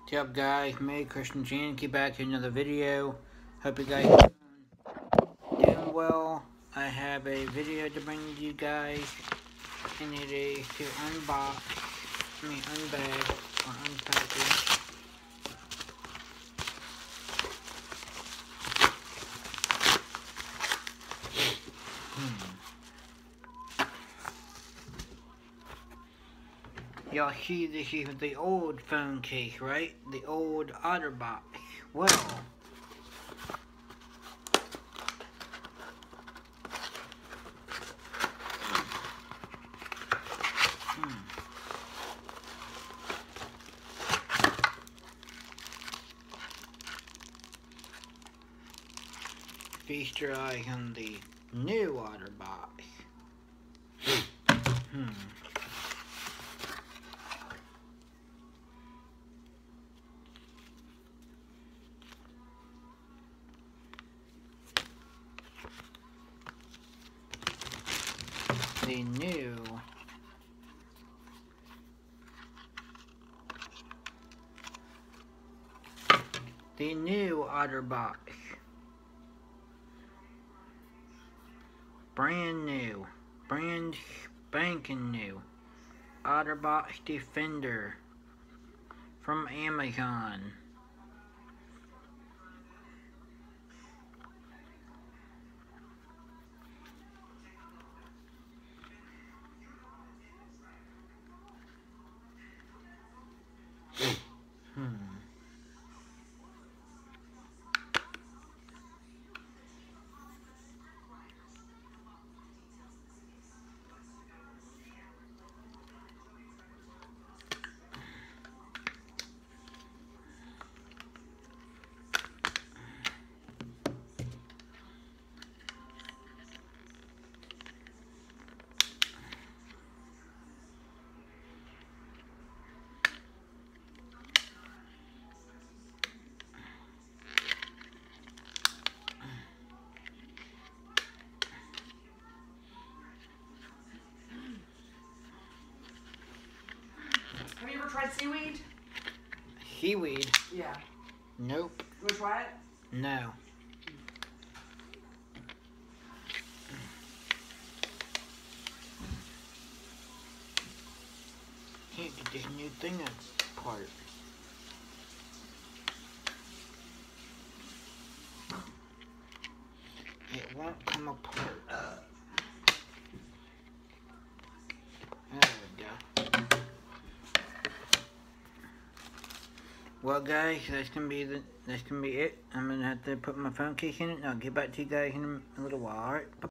What's up, guys? Merry Christmas and get back to another video. Hope you guys are doing well. I have a video to bring to you guys, and it is to unbag or unpackage Y'all see this is the old phone case, right? The old OtterBox. Well, feast your eyes on the new OtterBox. The new OtterBox. Brand new. Brand spanking new. OtterBox Defender from Amazon. Have you ever tried seaweed? Seaweed? Yeah. Nope. You want to try it? No. Can't get this new thing apart. It won't come apart. There we go. Well, guys, that's gonna be it. I'm gonna have to put my phone case in it, and I'll get back to you guys in a little while. All right.